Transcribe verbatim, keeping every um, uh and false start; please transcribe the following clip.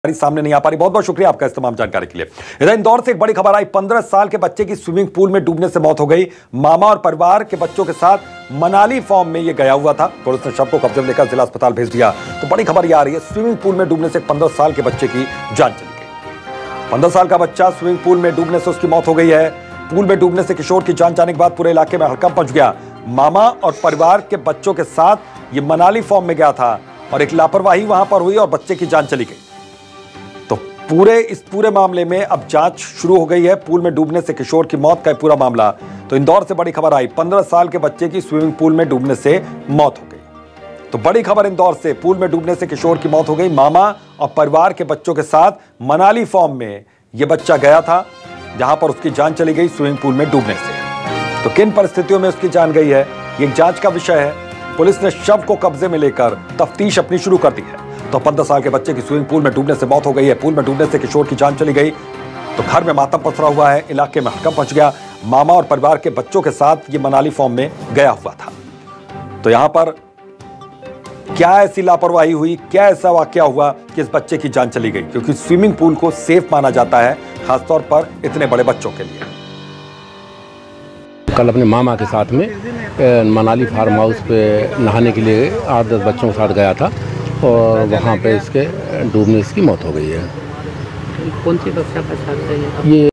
सामने नहीं आ पा रही। बहुत बहुत शुक्रिया आपका इस तमाम जानकारी के लिए। इधर इंदौर से एक बड़ी खबर आई। पंद्रह साल के बच्चे की स्विमिंग पूल में डूबने से मौत हो गई। मामा और परिवार के बच्चों के साथ मनाली फॉर्म में यह गया हुआ था। पुलिस ने शव को कब्जे में लेकर जिला अस्पताल भेज दिया। तो बड़ी खबर यह आ रही है, स्विमिंग पूल में डूबने से पंद्रह साल के बच्चे की जान चली गई। पंद्रह साल का बच्चा स्विमिंग पूल में डूबने से उसकी मौत हो गई है। पूल में डूबने से किशोर की जान जाने के बाद पूरे इलाके में हड़कंप मच गया। मामा और परिवार के बच्चों के साथ ये मनाली फॉर्म में गया था और एक लापरवाही वहां पर हुई और बच्चे की जान चली गई। तो पूरे इस पूरे मामले में अब जांच शुरू हो गई है। पूल में डूबने से किशोर की मौत का पूरा मामला। तो इंदौर से बड़ी खबर आई, पंद्रह साल के बच्चे की स्विमिंग पूल में डूबने से मौत हो गई। तो बड़ी खबर इंदौर से, पूल में डूबने से किशोर की मौत हो गई। मामा और परिवार के बच्चों के साथ मनाली फॉर्म में यह बच्चा गया था, जहां पर उसकी जान चली गई स्विमिंग पूल में डूबने से। तो किन परिस्थितियों में उसकी जान गई है, यह जांच का विषय है। पुलिस ने शव को कब्जे में लेकर तफ्तीश अपनी शुरू कर दी है। तो पंद्रह साल के बच्चे की स्विमिंग पूल में डूबने से मौत हो गई है। पूल में डूबने से किशोर की जान चली गई। तो घर में मातम पसरा हुआ है, इलाके में हड़कंप मच गया। मामा और परिवार के बच्चों के साथ ये मनाली फॉर्म में गया हुआ था। तो यहां पर क्या ऐसी लापरवाही हुई, क्या ऐसा वाकया हुआ कि इस बच्चे की जान चली गई? क्योंकि स्विमिंग पूल को सेफ माना जाता है, खासतौर पर इतने बड़े बच्चों के लिए। कल अपने मामा के साथ में मनाली फार्म हाउस पे नहाने के लिए आठ दस बच्चों के साथ गया था और वहाँ पे इसके डूबने की मौत हो गई है। कौन सी कक्षा का छात्र है ये?